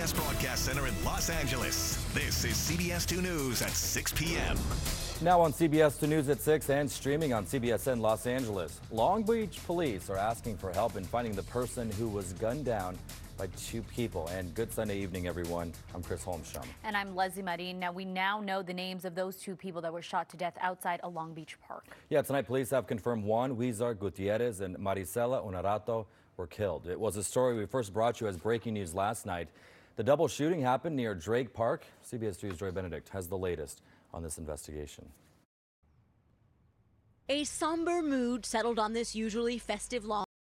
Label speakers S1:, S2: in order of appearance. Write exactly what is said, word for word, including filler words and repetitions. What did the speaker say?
S1: S Broadcast Center in Los Angeles. This is C B S two News at six p m
S2: Now on C B S two News at six and streaming on C B S N Los Angeles. Long Beach police are asking for help in finding the person who was gunned down by two people. And good Sunday evening, everyone. I'm Chris Holmstrom.
S3: And I'm Leslie Marin. Now, we now know the names of those two people that were shot to death outside a Long Beach park.
S2: Yeah, tonight police have confirmed Juan Huizar Gutierrez and Marisela Honorato were killed. It was a story we first brought you as breaking news last night. The double shooting happened near Drake Park. C B S two's Joy Benedict has the latest on this investigation.
S4: A somber mood settled on this usually festive Long